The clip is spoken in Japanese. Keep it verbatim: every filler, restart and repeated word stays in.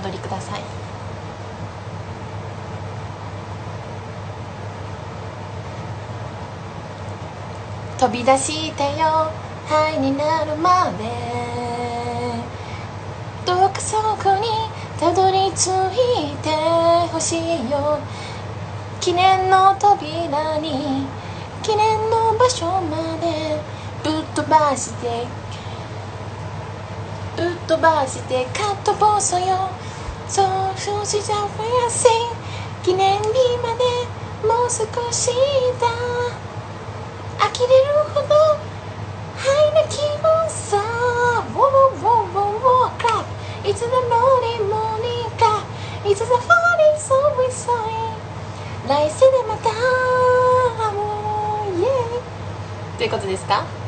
取りください。飛び出してよハイになるまで、どうかそこにたどり着いてほしいよ。記念の扉に記念の場所までぶっ飛ばしてぶっ飛ばしてカットボーソよ。そうそうしちゃうやせ記念日までもう少しだ。呆れるほどハイな気分さ。 Wow, wow, wow, wow, clap. It's the morning, morning clap. It's the falling so we saw it. 来世でまた会おう、イエーイということですか。